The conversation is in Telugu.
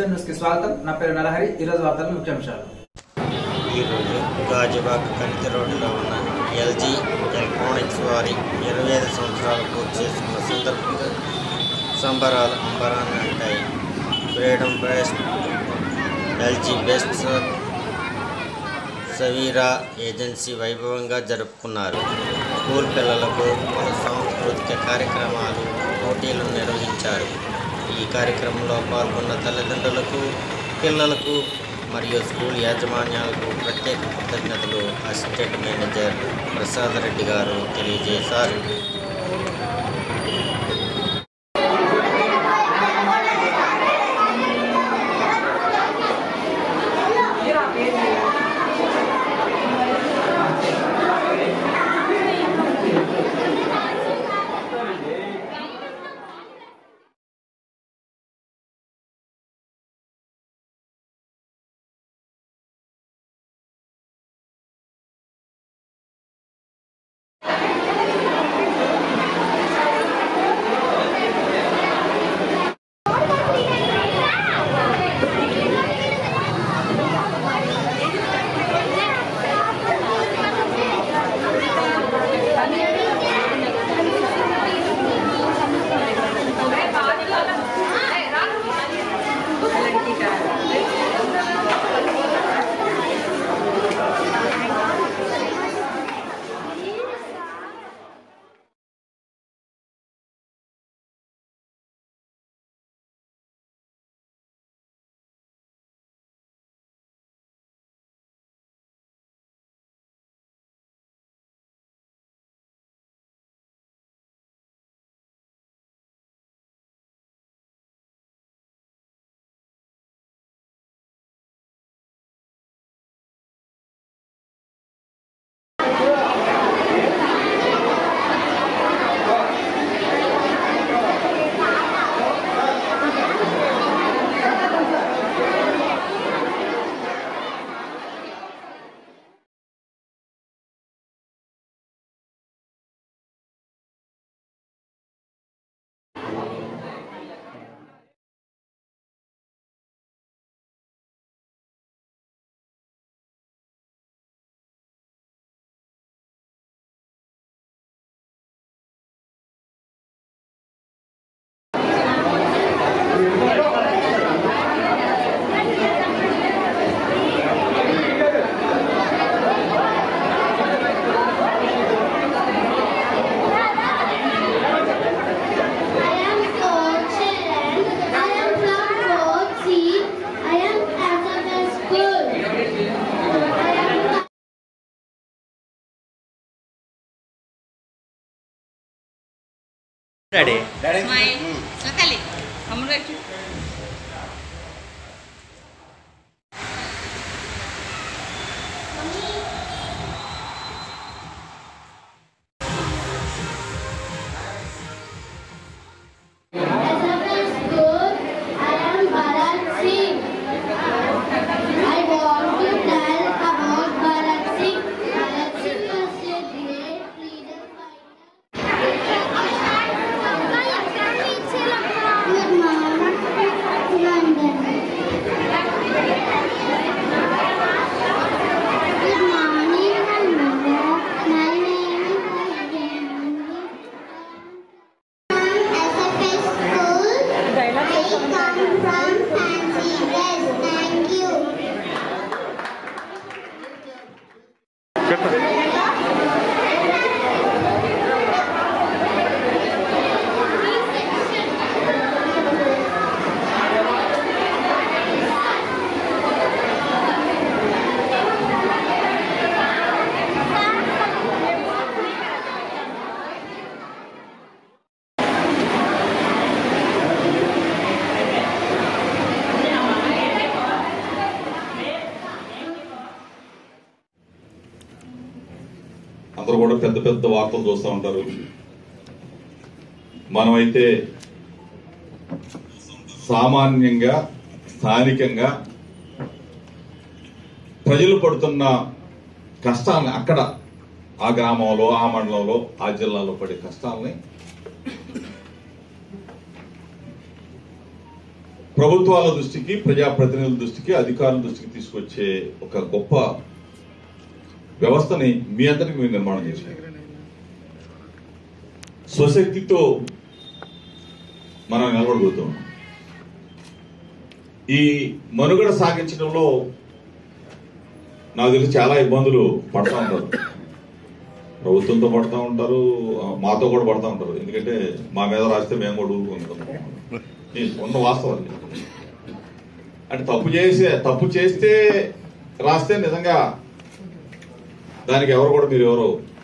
న్యూస్ కి స్వాగతం. నా పేరు నరహరి. ఈరోజు వార్తల ముఖ్యాంశాలు. ఈరోజు గాజువాక కంటి రోడ్డులో ఉన్న ఎల్జీ ఎలక్ట్రానిక్స్ వారి 25 సంవత్సరాలు పూర్తి చేసుకున్న సందర్భంగా సంబరాలు అంబరాన్ని అంటాయి. ఫ్రీడమ్ బెస్ట్ ఎల్జీ బెస్ట్ సవీరా ఏజెన్సీ వైభవంగా జరుపుకున్నారు. స్కూల్ పిల్లలకు పలు సాంస్కృతిక కార్యక్రమాలు పోటీలు నిర్వహించారు. ఈ కార్యక్రమంలో పాల్గొన్న తల్లిదండ్రులకు, పిల్లలకు మరియు స్కూల్ యాజమాన్యాలకు ప్రత్యేక కృతజ్ఞతలు అసిస్టెంట్ మేనేజర్ ప్రసాద్ రెడ్డి గారు తెలియజేశారు. Daddy. Smile. Nakali. Kamu ready? అందరూ కూడా పెద్ద పెద్ద వార్తలు చూస్తూ ఉంటారు. మనమైతే సామాన్యంగా స్థానికంగా ప్రజలు పడుతున్న కష్టాలని అక్కడ ఆ గ్రామంలో, ఆ మండలంలో, ఆ జిల్లాలో పడే కష్టాలని ప్రభుత్వాల దృష్టికి, ప్రజాప్రతినిధుల దృష్టికి, అధికారుల దృష్టికి తీసుకొచ్చే ఒక గొప్ప వ్యవస్థని మీ అందరికి మీరు నిర్మాణం చేశారు. స్వశక్తితో మనం నిలబడగలుగుతాం. ఈ మనుగడ సాగించడంలో నాకు తెలిసి చాలా ఇబ్బందులు పడతా ఉంటారు. ప్రభుత్వంతో పడతా ఉంటారు, మాతో కూడా పడతా ఉంటారు. ఎందుకంటే మా మీద రాస్తే మేము కూడా ఊరుకుంటాం. ఉన్న వాస్తవం అంటే తప్పు చేస్తే రాస్తే నిజంగా దానికి ఎవరు కూడా మీరు ఎవరో